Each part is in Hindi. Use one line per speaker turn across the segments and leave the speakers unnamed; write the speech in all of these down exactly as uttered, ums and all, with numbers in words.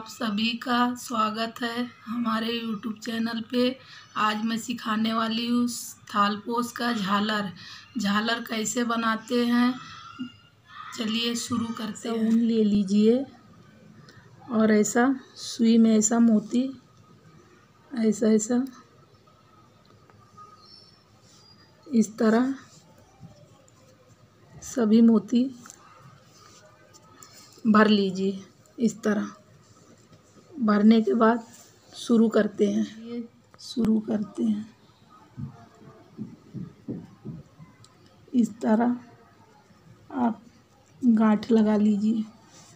आप सभी का स्वागत है हमारे यूट्यूब चैनल पे। आज मैं सिखाने वाली हूँ थालपोश का झालर झालर कैसे बनाते हैं। चलिए शुरू करते हैं। ऊन ले लीजिए और ऐसा सुई में ऐसा मोती ऐसा ऐसा इस तरह सभी मोती भर लीजिए। इस तरह भरने के बाद शुरू करते हैं। ये शुरू करते हैं इस तरह आप गांठ लगा लीजिए।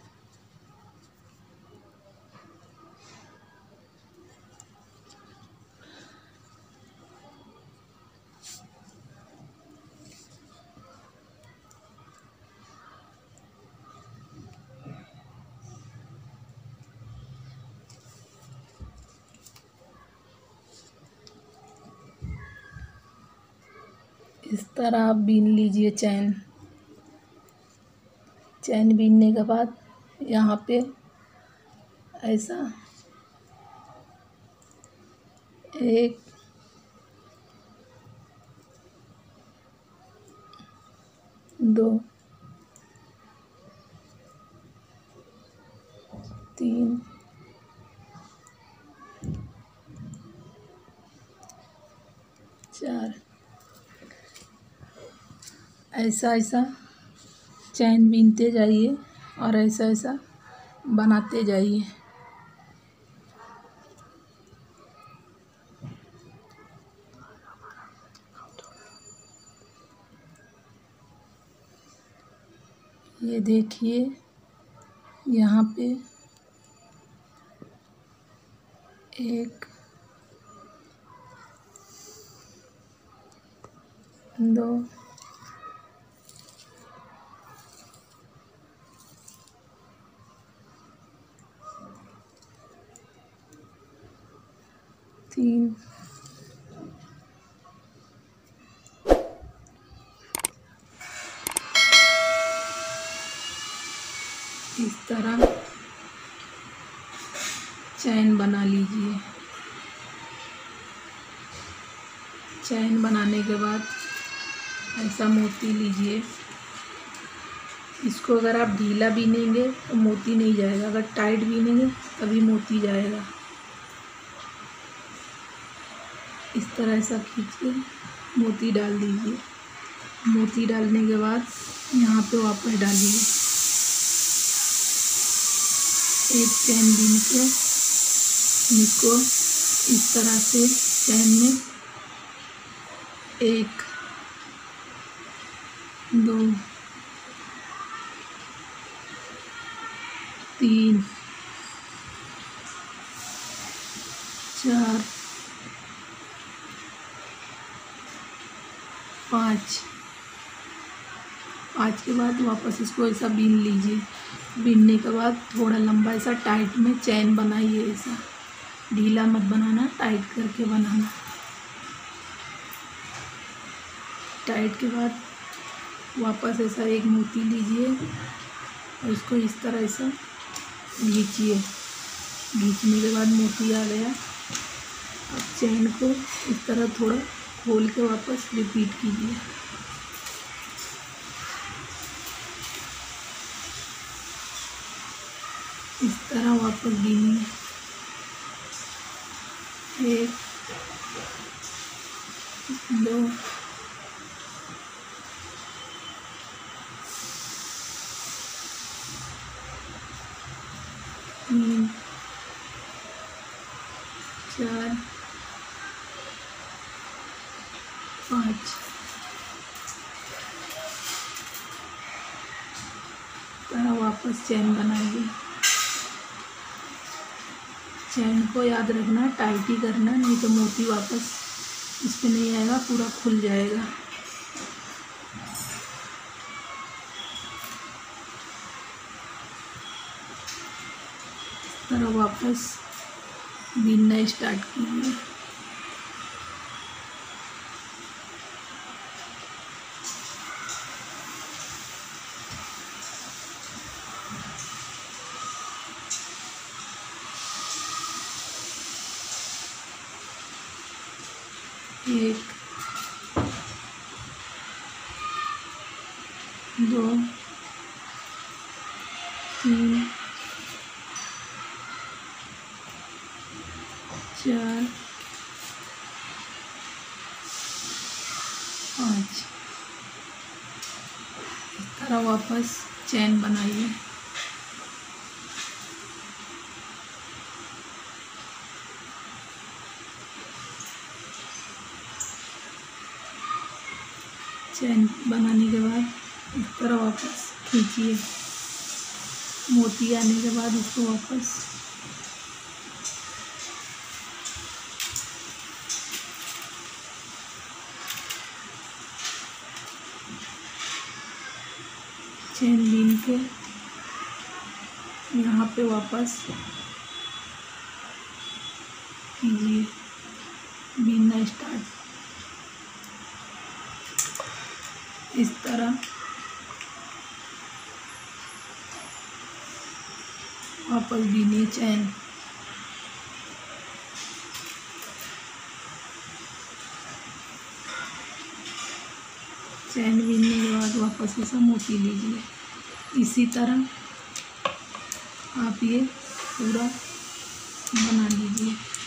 इस तरह आप बीन लीजिए चैन। चैन बीनने के बाद यहाँ पे ऐसा एक दो तीन चार ऐसा ऐसा चैन बीनते जाइए और ऐसा ऐसा बनाते जाइए। ये देखिए यहाँ पे एक दो तीन इस तरह चैन बना लीजिए। चैन बनाने के बाद ऐसा मोती लीजिए। इसको अगर आप ढीला बीनेंगे तो मोती नहीं जाएगा, अगर टाइट बीनेंगे तभी मोती जाएगा। इस तरह ऐसा खींच के मोती डाल दीजिए। मोती डालने के बाद यहाँ पे वापस डालिए। एक चैन बीन के इसको इस तरह से चैन में एक दो तीन चार पाँच पाँच के बाद वापस इसको ऐसा बीन लीजिए। बीनने के बाद थोड़ा लंबा ऐसा टाइट में चैन बनाइए। ऐसा ढीला मत बनाना, टाइट करके बनाना। टाइट के बाद वापस ऐसा एक मोती लीजिए और इसको इस तरह ऐसा खींचिए। खींचने के बाद मोती आ गया। अब चैन को इस तरह थोड़ा खोल के वापस रिपीट कीजिए। इस तरह वापस बीनिए। एक दो तीन चार पाँच तरह वापस चैन बनाइए। चैन को याद रखना, टाइट ही करना, नहीं तो मोती वापस इस पे नहीं आएगा, पूरा खुल जाएगा। इस तरह वापस बीनना स्टार्ट कीजिए। एक, दो, तीन, चार, पाँच। इस तरह वापस चैन बनाइए। चैन बनाने के बाद इस तरह वापस खींचिए। मोती आने के बाद इसको वापस चैन बीन के यहाँ पे वापस कीजिए, बीनना स्टार्ट। इस तरह वापस बीनिए चैन। चैन बीनने के बाद वापस इसे मोती लीजिए। इसी तरह आप ये पूरा बना लीजिए।